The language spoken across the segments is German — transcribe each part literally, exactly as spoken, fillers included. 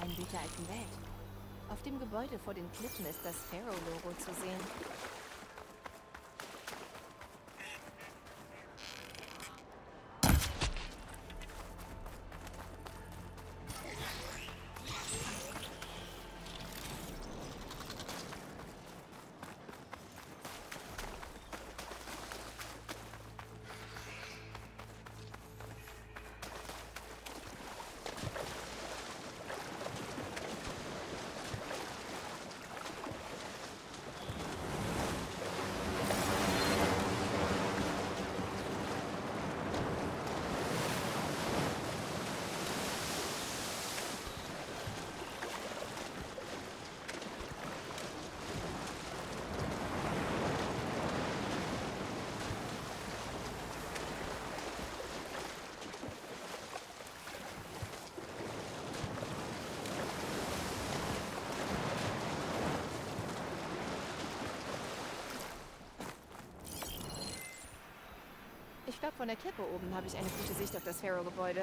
Anbieter alten Welt. Auf dem Gebäude vor den Klippen ist das Pharaoh-Logo zu sehen. Ich glaube, von der Klippe oben habe ich eine gute Sicht auf das Pharaoh-Gebäude.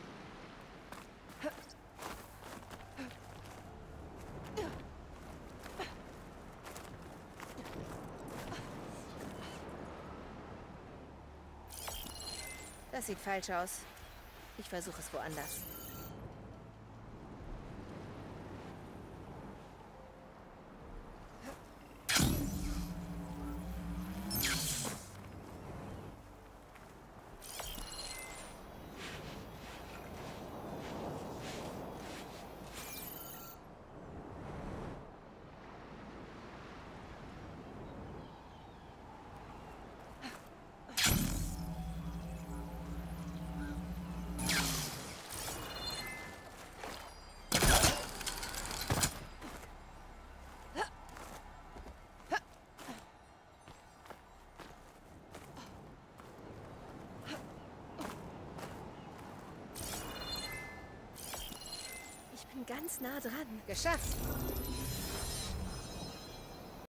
Das sieht falsch aus. Ich versuche es woanders. Ganz nah dran. Geschafft!